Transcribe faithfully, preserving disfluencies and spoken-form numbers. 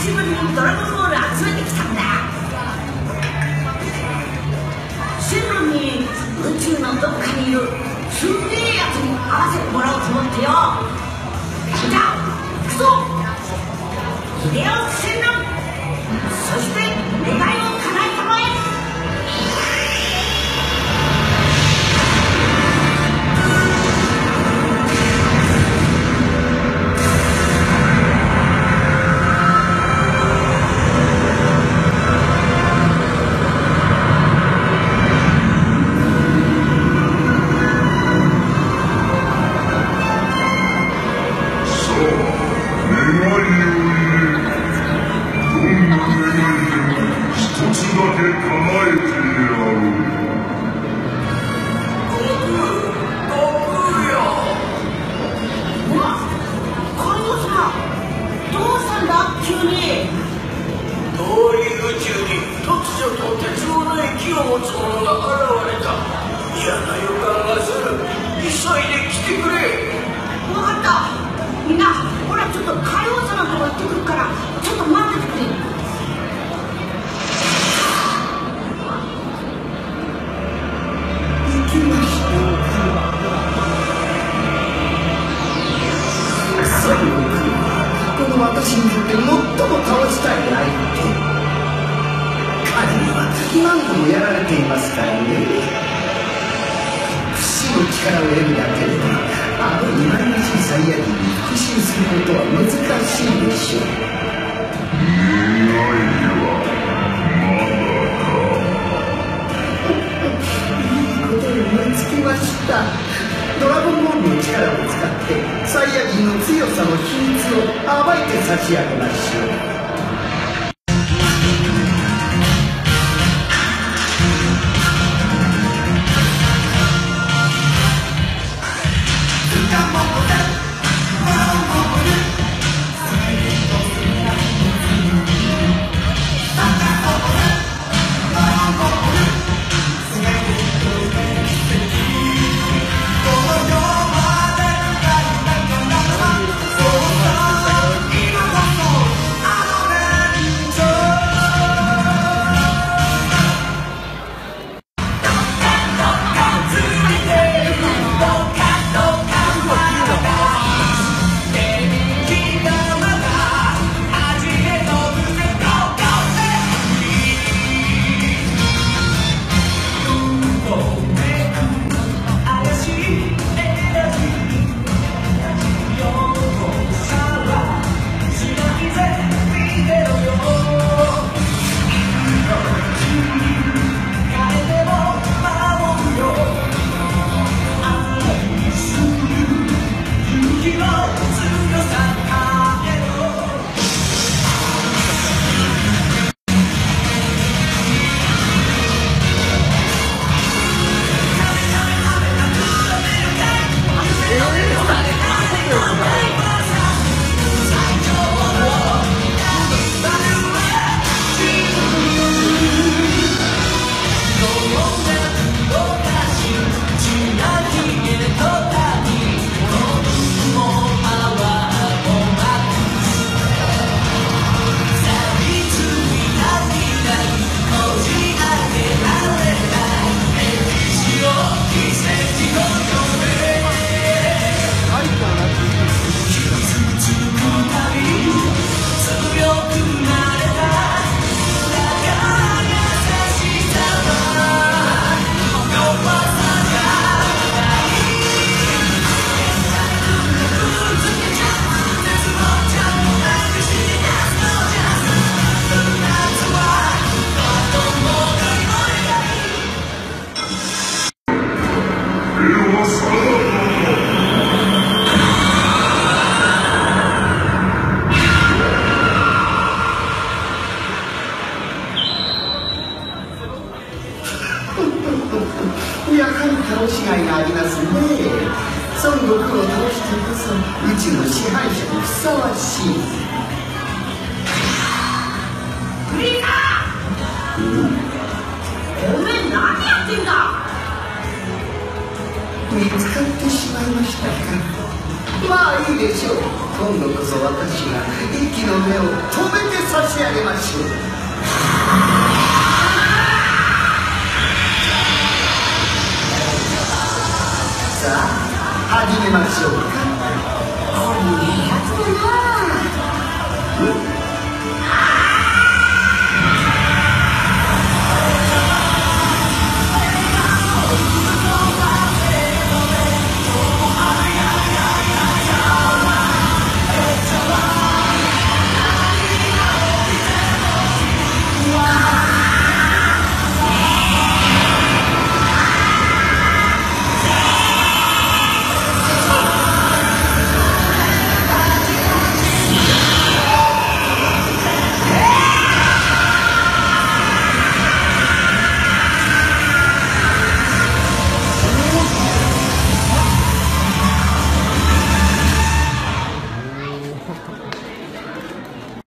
しぶりにドラゴンボール集めてきたんだ。シェンロンに宇宙のどっかにいるすんげえやつに会わせてもらおうと思ってよ。じゃあ行くぞ秀吉シェンロン、そして願いを叶えたまえ。私にとって最も倒したい相手、彼には何度もやられていますからね。不死の力を得るだけではあの忌まわしいサイヤ人に復讐することは難しいでしょう。願いはまだか。いいことに思いつきました。ドラゴンボールの力を使ってサイヤ人の強さの秘密を暴いて差し上げましょう。 倒しがいがありますね。孫悟空を倒してこそ宇宙の支配者にふさわしい。 フリーザー、おめえ何やってんだ。 見つかってしまいましたか。 まあいいでしょう。今度こそ私が息の根を止めて差し上げましょう。さあ始めましょうか。